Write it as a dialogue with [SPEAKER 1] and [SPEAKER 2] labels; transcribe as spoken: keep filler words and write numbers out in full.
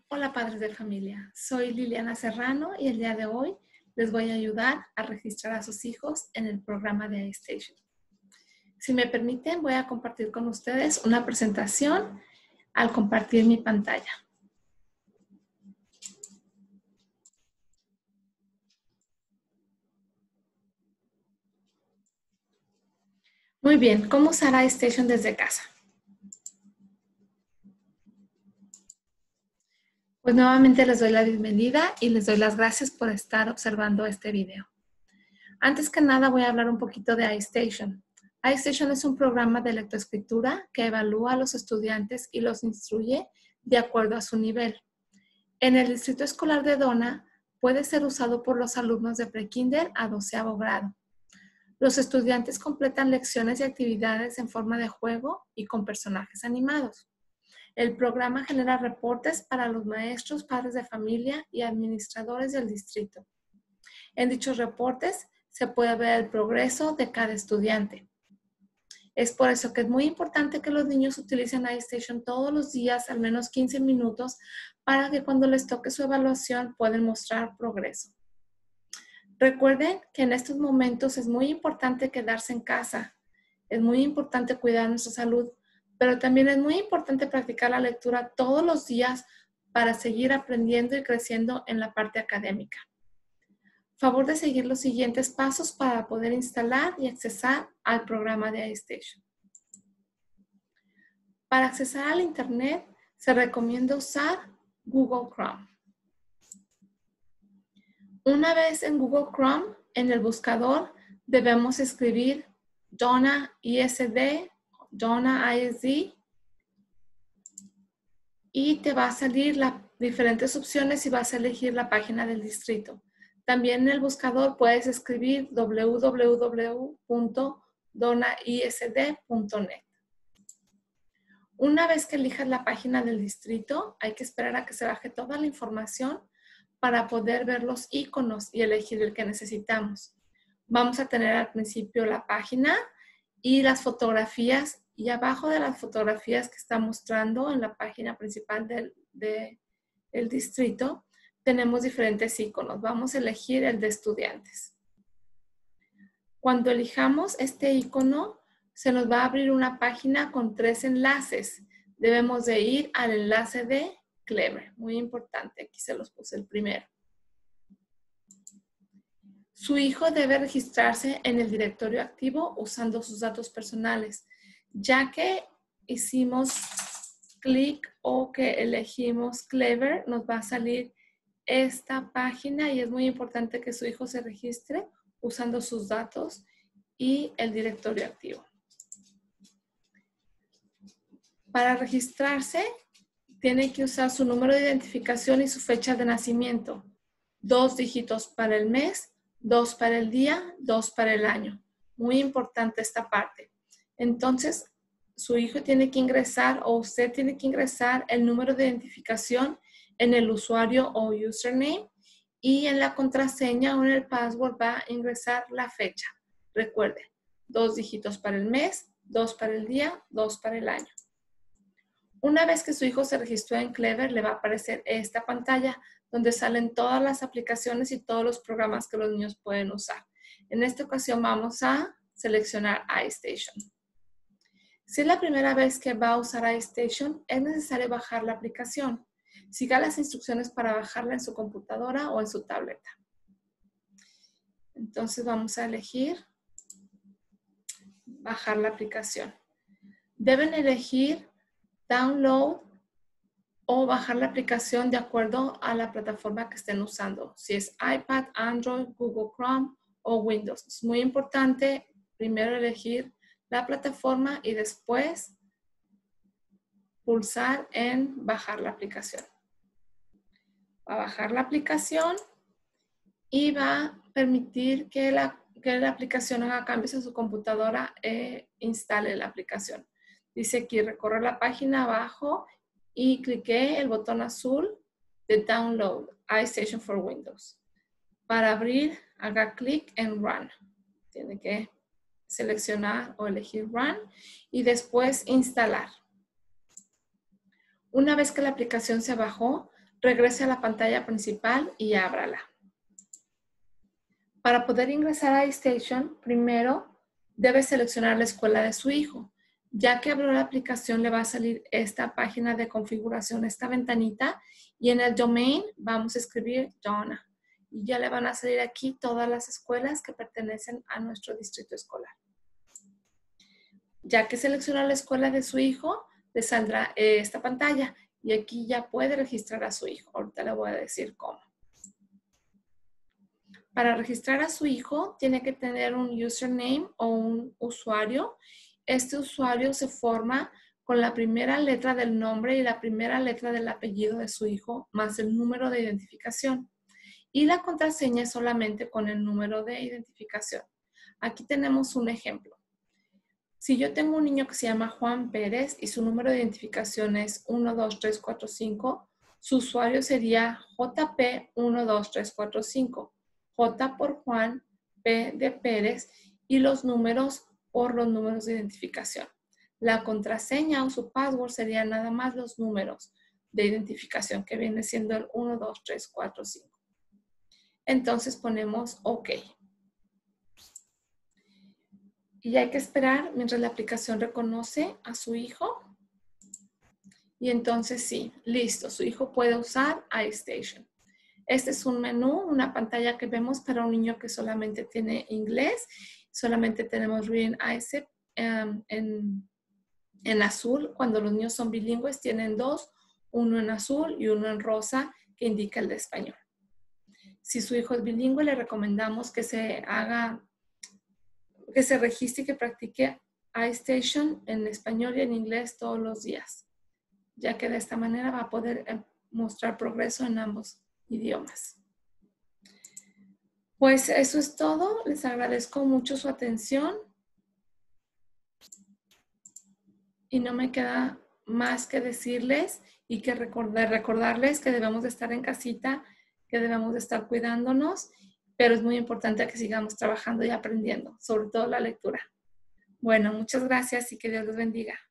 [SPEAKER 1] Hola padres de familia, soy Liliana Serrano y el día de hoy les voy a ayudar a registrar a sus hijos en el programa de iStation. Si me permiten, voy a compartir con ustedes una presentación al compartir mi pantalla. Muy bien, ¿cómo usar iStation desde casa? Pues nuevamente les doy la bienvenida y les doy las gracias por estar observando este video. Antes que nada voy a hablar un poquito de iStation. iStation es un programa de lectoescritura que evalúa a los estudiantes y los instruye de acuerdo a su nivel. En el Distrito Escolar de Donna puede ser usado por los alumnos de prekinder a doceavo grado. Los estudiantes completan lecciones y actividades en forma de juego y con personajes animados. El programa genera reportes para los maestros, padres de familia y administradores del distrito. En dichos reportes se puede ver el progreso de cada estudiante. Es por eso que es muy importante que los niños utilicen iStation todos los días, al menos quince minutos, para que cuando les toque su evaluación puedan mostrar progreso. Recuerden que en estos momentos es muy importante quedarse en casa. Es muy importante cuidar nuestra salud, pero también es muy importante practicar la lectura todos los días para seguir aprendiendo y creciendo en la parte académica. Favor de seguir los siguientes pasos para poder instalar y accesar al programa de iStation. Para accesar al Internet, se recomienda usar Google Chrome. Una vez en Google Chrome, en el buscador debemos escribir Donna I S D, Donna I S D, y te va a salir las diferentes opciones y vas a elegir la página del distrito. También en el buscador puedes escribir w w w punto donna i s d punto net. Una vez que elijas la página del distrito, hay que esperar a que se baje toda la información para poder ver los iconos y elegir el que necesitamos. Vamos a tener al principio la página y las fotografías, y abajo de las fotografías que está mostrando en la página principal del, de, del distrito, tenemos diferentes iconos. Vamos a elegir el de estudiantes. Cuando elijamos este icono, se nos va a abrir una página con tres enlaces. Debemos de ir al enlace de Clever. Muy importante, aquí se los puse el primero. Su hijo debe registrarse en el directorio activo usando sus datos personales. Ya que hicimos clic o que elegimos Clever, nos va a salir esta página y es muy importante que su hijo se registre usando sus datos y el directorio activo. Para registrarse, tiene que usar su número de identificación y su fecha de nacimiento. Dos dígitos para el mes, dos para el día, dos para el año. Muy importante esta parte. Entonces, su hijo tiene que ingresar o usted tiene que ingresar el número de identificación en el usuario o username y en la contraseña o en el password va a ingresar la fecha. Recuerde, dos dígitos para el mes, dos para el día, dos para el año. Una vez que su hijo se registró en Clever, le va a aparecer esta pantalla donde salen todas las aplicaciones y todos los programas que los niños pueden usar. En esta ocasión vamos a seleccionar iStation. Si es la primera vez que va a usar iStation, es necesario bajar la aplicación. Siga las instrucciones para bajarla en su computadora o en su tableta. Entonces vamos a elegir bajar la aplicación. Deben elegir download o bajar la aplicación de acuerdo a la plataforma que estén usando. Si es iPad, Android, Google Chrome o Windows. Es muy importante primero elegir la plataforma y después pulsar en bajar la aplicación. Va a bajar la aplicación y va a permitir que la, que la aplicación haga cambios en su computadora e instale la aplicación. Dice aquí, recorre la página abajo y clique el botón azul de Download iStation for Windows. Para abrir, haga clic en Run. Tiene que seleccionar o elegir Run y después instalar. Una vez que la aplicación se bajó, regrese a la pantalla principal y ábrala. Para poder ingresar a iStation, primero debe seleccionar la escuela de su hijo. Ya que abrió la aplicación, le va a salir esta página de configuración, esta ventanita, y en el domain vamos a escribir Donna. Y ya le van a salir aquí todas las escuelas que pertenecen a nuestro distrito escolar. Ya que selecciona la escuela de su hijo, le saldrá esta pantalla y aquí ya puede registrar a su hijo. Ahorita le voy a decir cómo. Para registrar a su hijo, tiene que tener un username o un usuario. Este usuario se forma con la primera letra del nombre y la primera letra del apellido de su hijo, más el número de identificación. Y la contraseña es solamente con el número de identificación. Aquí tenemos un ejemplo. Si yo tengo un niño que se llama Juan Pérez y su número de identificación es uno dos tres cuatro cinco, su usuario sería J P uno dos tres cuatro cinco. J por Juan, P de Pérez y los números por los números de identificación. La contraseña o su password serían nada más los números de identificación que viene siendo el uno dos tres cuatro cinco. Entonces ponemos OK. Y hay que esperar mientras la aplicación reconoce a su hijo. Y entonces sí, listo, su hijo puede usar iStation. Este es un menú, una pantalla que vemos para un niño que solamente tiene inglés. Solamente tenemos Reading Eyes um, en, en azul. Cuando los niños son bilingües tienen dos, uno en azul y uno en rosa que indica el de español. Si su hijo es bilingüe, le recomendamos que se haga, que se registre y que practique iStation en español y en inglés todos los días, ya que de esta manera va a poder mostrar progreso en ambos idiomas. Pues eso es todo. Les agradezco mucho su atención. Y no me queda más que decirles y que recordar, recordarles que debemos de estar en casita, que debemos de estar cuidándonos, pero es muy importante que sigamos trabajando y aprendiendo, sobre todo la lectura. Bueno, muchas gracias y que Dios los bendiga.